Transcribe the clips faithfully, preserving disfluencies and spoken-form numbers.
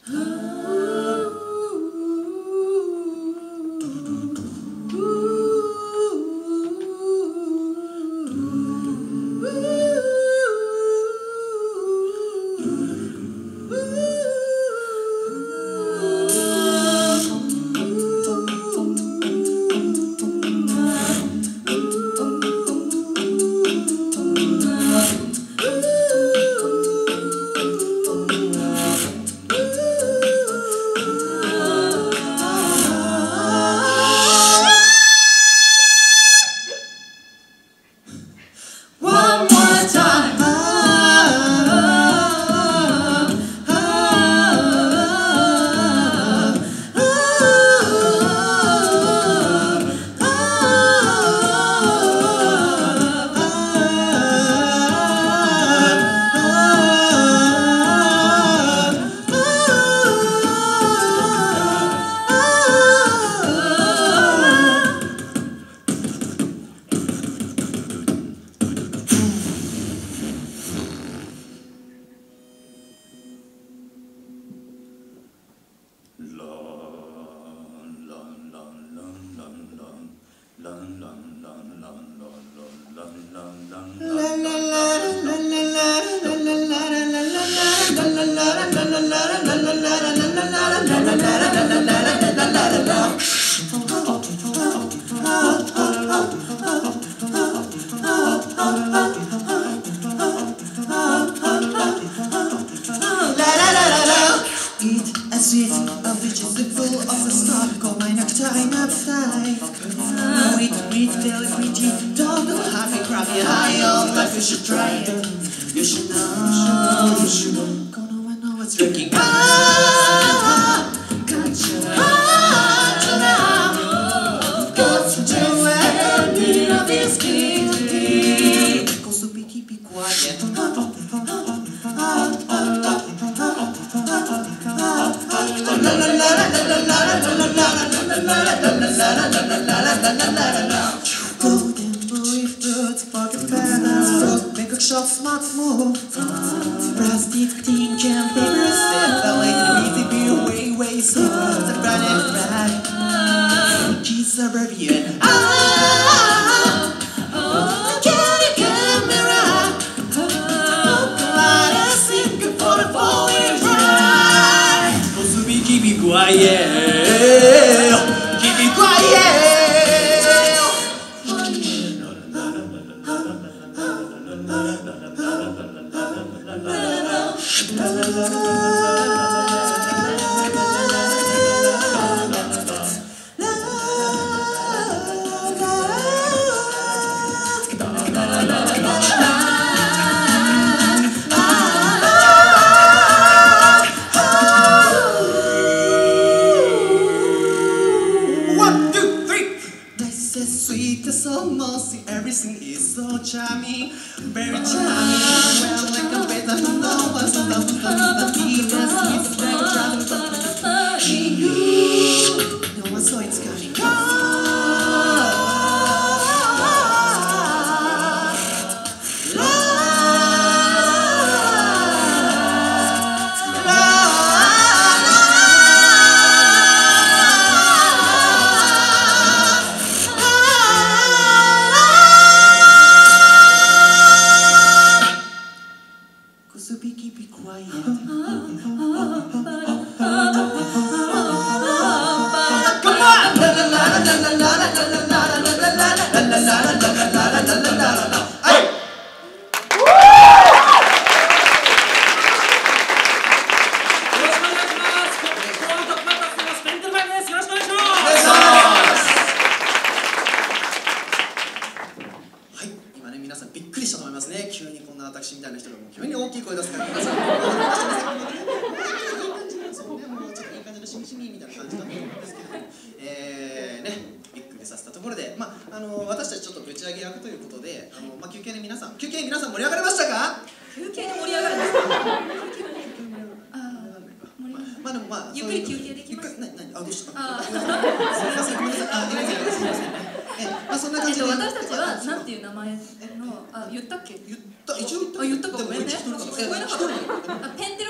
ペンテルファイブって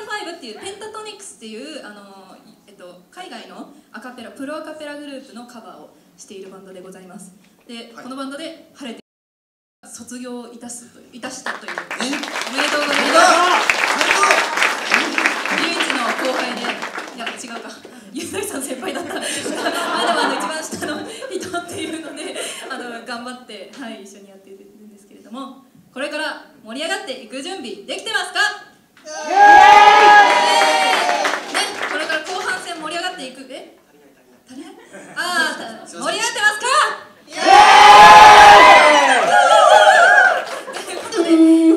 っていうペンタトニックスっていうあの、えっと、海外のアカペラプロアカペラグループのカバーをしているバンドでございます。で、はい、このバンドで晴れて卒業いたすといたしたという、おめでとうございます。唯一の後輩で、いや違うか、ゆうのりさん先輩だったまだまだ一番下の人っていうので、あの頑張って、はい、一緒にやっているんですけれども、これから盛り上がっていく準備できてますか？イエーイ！ね、これから後半戦盛り上がっていく。え？足りない？ああ、盛り上がってますか？イエーイ！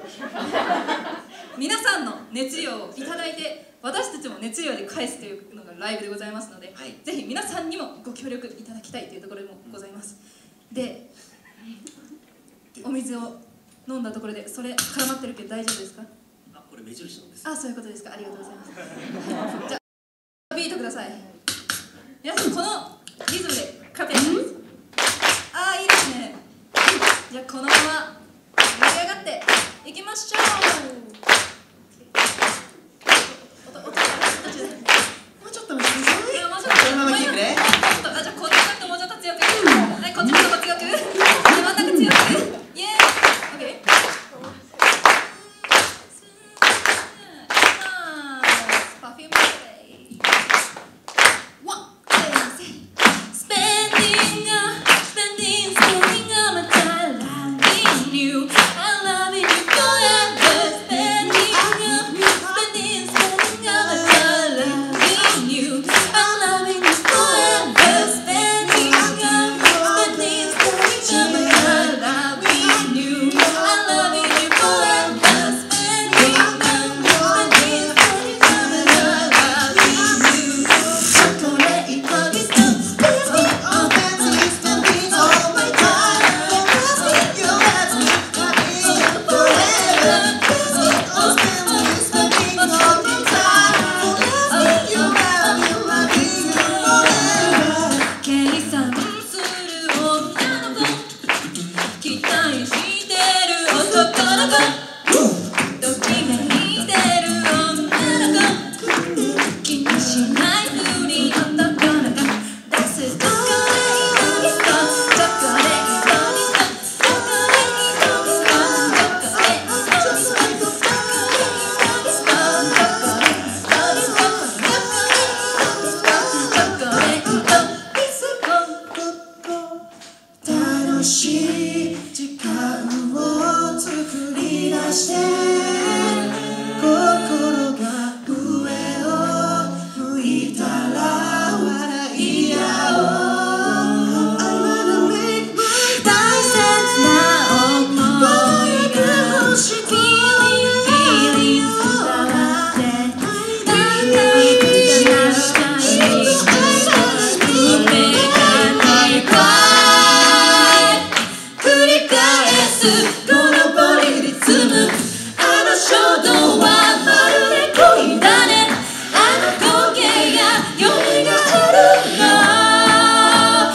皆さんの熱量をいただいて、私たちも熱量で返すというのがライブでございますので、はい、ぜひ皆さんにもご協力いただきたいというところもございます。で、お水を飲んだところで、それ絡まってるけど大丈夫ですか？ あ、これ目印なんです。 あ、そういうことですか。ありがとうございます。じゃあビートください。皆さんこのリズムでカペラです。あー、いいですね。じゃあこのまま盛り上がっていきましょう。音音音もうちょっと待ってください。もうちょっとこのままキープね。あ、じゃあこっちの人もうちょっと強く。はい、こっちの人も強く。真ん中強く。イエーイ。オッケー。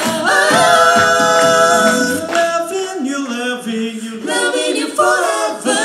Loving you forever.